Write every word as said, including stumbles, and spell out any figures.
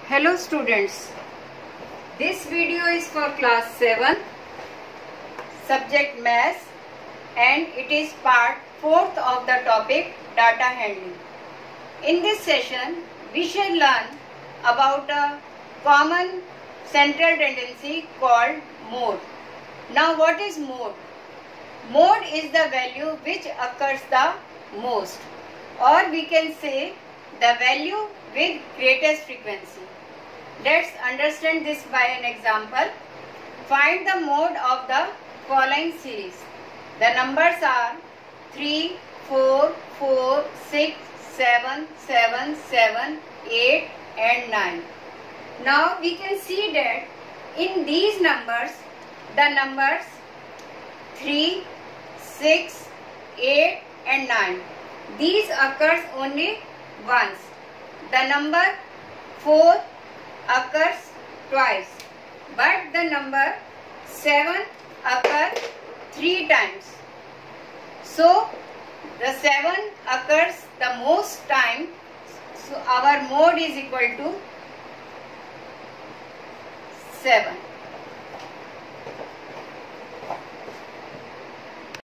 Hello students, this video is for class seven, subject maths, and it is part fourth of the topic data handling. In this session, we shall learn about a common central tendency called mode. Now what is mode? Mode is the value which occurs the most, or we can say the value with greatest frequency. Let's understand this by an example. Find the mode of the following series. The numbers are three, four, four, six, seven, seven, seven, eight and nine. Now we can see that in these numbers, the numbers three, six, eight and nine, these occurs only once. The number four occurs twice, but the number seven occurs three times. So the seven occurs the most time, so our mode is equal to seven.